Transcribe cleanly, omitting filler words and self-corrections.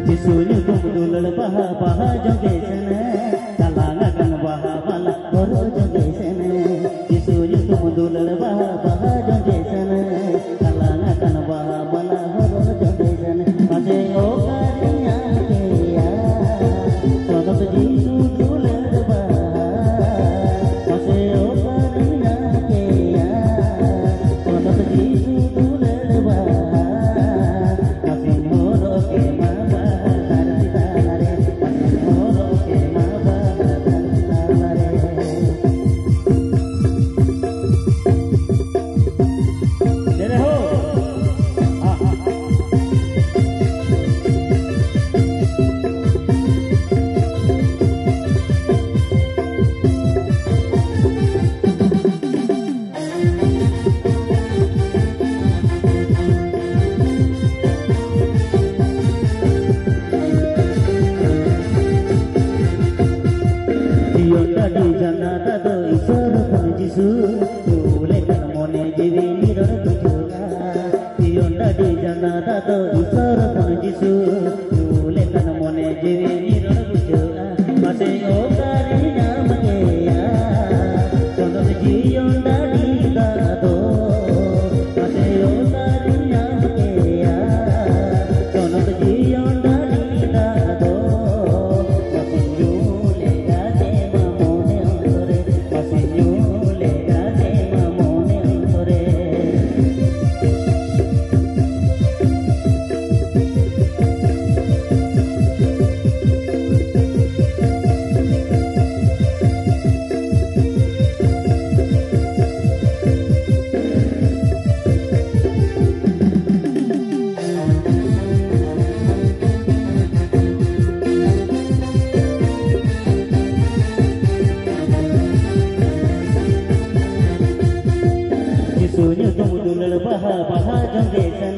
Jisunya kumudulul baha baha joge sana, kalanga kan baha bala horo joge sana. Jisunya kumudulul baha baha joge sana, kalanga kan baha bala horo joge sana. Mase o karinya keya, sonot jisu dulul baha. Mase o karinya keya, sonot jisu dulul baha. Masin horo ke mama. Di jana tado isor pun jisu, tule kan mone jiwi miror tujuka. Dionda di jana tado isor pun jisu, tule kan mone jiwi miror tujuka. Masih o karinya makeya, sono jionda di tado. Masih o karinya makeya, sono jionda di tado. Jisunya kumudulul baha baha joge sana.